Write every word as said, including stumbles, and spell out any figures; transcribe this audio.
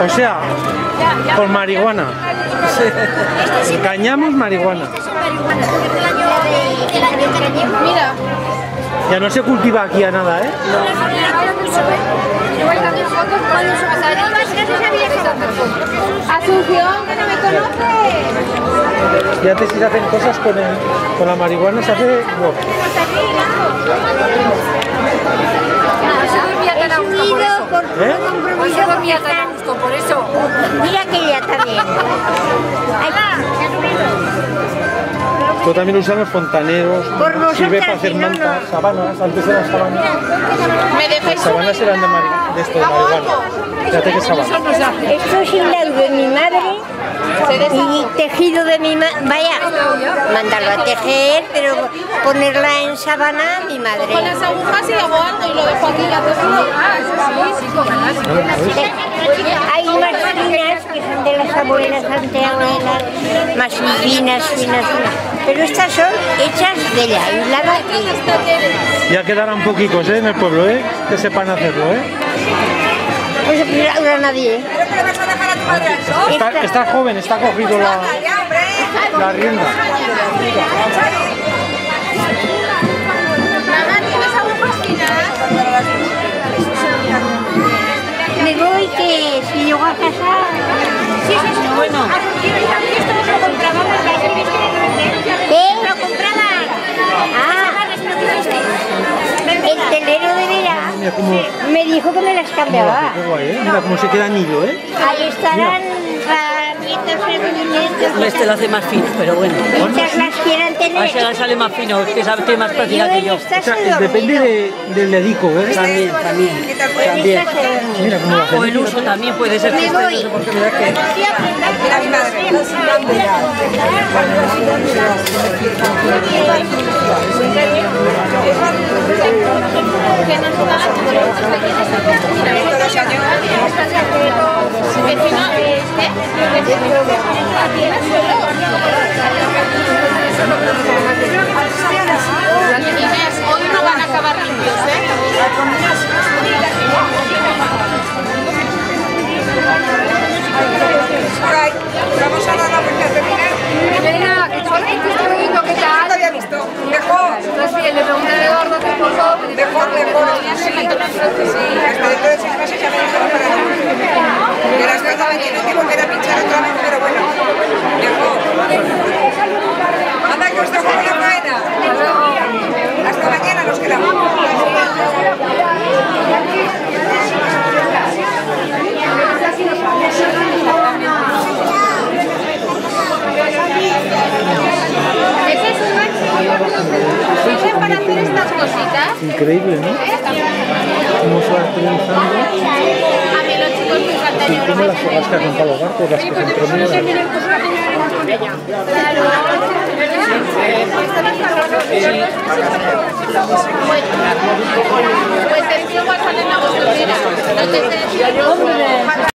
O sea, con marihuana. Cañamos marihuana. Mira. Ya no se cultiva aquí a nada, ¿eh? Asunción, que no me conoce. Y antes si se hacen cosas con, el, con la marihuana, se hace... Wow. ¿Eh? Hoy se dormía tan a gusto por eso. Mira que ya está bien. Esto también lo usan los fontaneros, sirve para hacer mantas, sabanas, antes eran sabanas. Las sabanas eran de, mari de esto, de marihuana. Fíjate que sabana. Esto es hilado de mi madre y tejido de mi madre. Vaya, mandarlo a tejer, pero ponerla en sabana mi madre. Con las agujas y hago algo y lo dejo aquí ya tejido. Hay más finas que son de las abuelas, anteabuelas, más finas, finas, finas. Pero estas son hechas de la hilada y... Ya quedarán poquitos, ¿eh? En el pueblo, ¿eh? Que sepan hacerlo, ¿eh? No se puede a nadie, ¿eh? Está, está joven, está cogido la, la rienda. Me voy que si llego a casa... Sí, sí, sí. Bueno. Esto lo compraban. ¿Qué? Lo compraban. Ah. El telero de Vera me dijo que me las cambiaba. Qué guay, ¿eh? Mira cómo se queda en hilo, ¿eh? Ahí estarán nietos y nietos. Este lo hace más fino, pero bueno. Muchas las quieran tener. A ese le sale más fino, que sabe que más práctica que yo. O sea, depende de, del dedico, ¿eh? También, también. También. Mira cómo lo hacen. O el uso también puede ser. Me voy. Porque mira que... Hoy no van a acabar limpios, ¿eh? Vamos a dar la vuelta a terminar. Venga, que solo que estoy viendo qué tal. No había visto. Mejor. Pues bien, le pregunté a Eduardo qué pasó. Mejor, mejor. Sí. Sí. Hasta dentro de seis meses ya me dijeron para nada. Que las cosas me tienen que volver a pinchar otra vez, pero bueno. Mejor. Anda, que os dejo con la faena. Hasta mañana nos quedamos. Ese es un máximo. Sirven para hacer estas cositas. Increíble, ¿no? Cómo se va utilizando. A mí los chicos me Y encantaría. cómo las hojas que hacen para los gatos, las que se entremedan. Claro. Pues el tío va a salir en la botellera. No te sé.